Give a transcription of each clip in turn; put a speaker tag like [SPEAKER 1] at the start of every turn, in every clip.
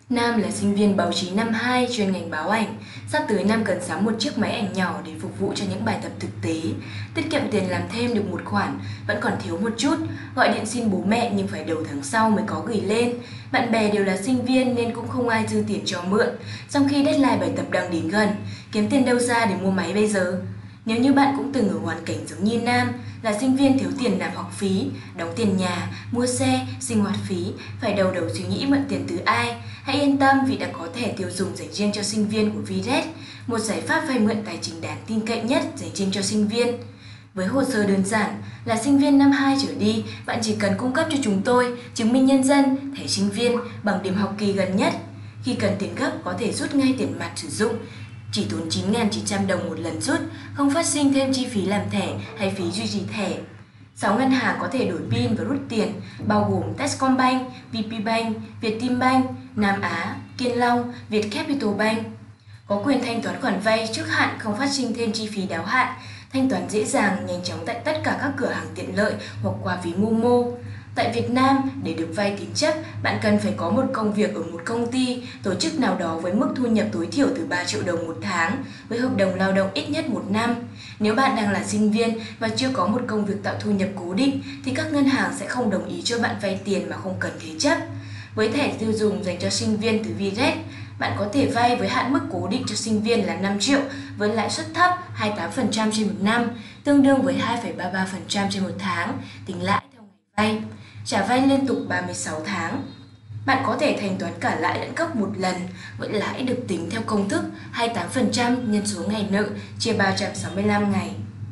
[SPEAKER 1] Nam là sinh viên báo chí năm 2 chuyên ngành báo ảnh. Sắp tới Nam cần sắm một chiếc máy ảnh nhỏ để phục vụ cho những bài tập thực tế. Tiết kiệm tiền làm thêm được một khoản, vẫn còn thiếu một chút. Gọi điện xin bố mẹ nhưng phải đầu tháng sau mới có gửi lên. Bạn bè đều là sinh viên nên cũng không ai dư tiền cho mượn. Trong khi deadline bài tập đang đến gần, kiếm tiền đâu ra để mua máy bây giờ? Nếu như bạn cũng từng ở hoàn cảnh giống như Nam, là sinh viên thiếu tiền nạp học phí, đóng tiền nhà, mua xe, sinh hoạt phí, phải đầu suy nghĩ mượn tiền từ ai, hãy yên tâm vì đã có thẻ tiêu dùng dành riêng cho sinh viên của Vred, một giải pháp vay mượn tài chính đáng tin cậy nhất dành riêng cho sinh viên. Với hồ sơ đơn giản, là sinh viên năm 2 trở đi, bạn chỉ cần cung cấp cho chúng tôi chứng minh nhân dân, thẻ sinh viên, bằng điểm học kỳ gần nhất. Khi cần tiền gấp có thể rút ngay tiền mặt sử dụng, chỉ tốn 9.900 đồng một lần rút, không phát sinh thêm chi phí làm thẻ hay phí duy trì thẻ. 6 ngân hàng có thể đổi pin và rút tiền, bao gồm Techcombank, VPBank, Vietinbank, Nam Á, Kiên Long, Vietcapital Bank. Có quyền thanh toán khoản vay trước hạn không phát sinh thêm chi phí đáo hạn, thanh toán dễ dàng, nhanh chóng tại tất cả các cửa hàng tiện lợi hoặc qua ví Momo. Tại Việt Nam, để được vay tín chấp, bạn cần phải có một công việc ở một công ty, tổ chức nào đó với mức thu nhập tối thiểu từ 3 triệu đồng một tháng, với hợp đồng lao động ít nhất 1 năm. Nếu bạn đang là sinh viên và chưa có một công việc tạo thu nhập cố định, thì các ngân hàng sẽ không đồng ý cho bạn vay tiền mà không cần thế chấp. Với thẻ tiêu dùng dành cho sinh viên từ Vred, bạn có thể vay với hạn mức cố định cho sinh viên là 5 triệu với lãi suất thấp 28% trên một năm, tương đương với 2,33% trên một tháng, tính lãi theo ngày vay. Trả vay liên tục 36 tháng. Bạn có thể thanh toán cả lãi lẫn gốc một lần, với lãi được tính theo công thức 28% nhân số ngày nợ chia 365 ngày.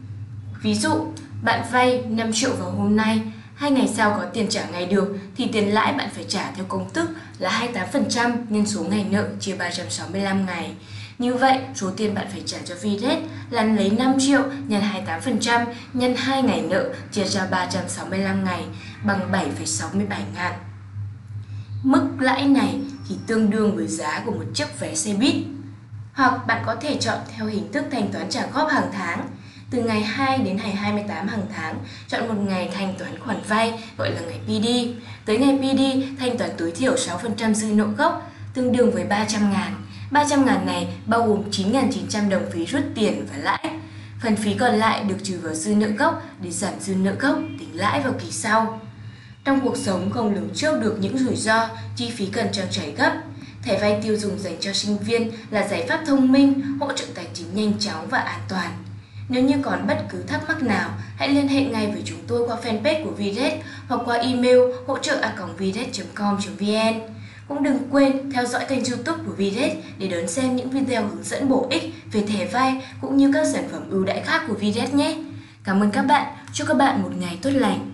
[SPEAKER 1] Ví dụ, bạn vay 5 triệu vào hôm nay, 2 ngày sau có tiền trả ngày được thì tiền lãi bạn phải trả theo công thức là 28% nhân số ngày nợ chia 365 ngày. Như vậy, số tiền bạn phải trả cho Vred là lấy 5 triệu nhân 28% nhân 2 ngày nợ chia ra 365 ngày bằng 7,67 ngàn. Mức lãi này thì tương đương với giá của một chiếc vé xe buýt. Hoặc bạn có thể chọn theo hình thức thanh toán trả góp hàng tháng. Từ ngày 2 đến ngày 28 hàng tháng, chọn một ngày thanh toán khoản vay gọi là ngày PD. Tới ngày PD, thanh toán tối thiểu 6% dư nợ gốc, tương đương với 300 ngàn. 300 ngàn này bao gồm 9.900 đồng phí rút tiền và lãi. Phần phí còn lại được trừ vào dư nợ gốc để giảm dư nợ gốc tính lãi vào kỳ sau. Trong cuộc sống không lường trước được những rủi ro, chi phí cần trang trải gấp. Thẻ vay tiêu dùng dành cho sinh viên là giải pháp thông minh, hỗ trợ tài chính nhanh chóng và an toàn. Nếu như còn bất cứ thắc mắc nào, hãy liên hệ ngay với chúng tôi qua fanpage của Vred hoặc qua email hỗ trợ@vred.com.vn. Cũng đừng quên theo dõi kênh YouTube của Vred để đón xem những video hướng dẫn bổ ích về thẻ vay cũng như các sản phẩm ưu đãi khác của Vred nhé. Cảm ơn các bạn, chúc các bạn một ngày tốt lành.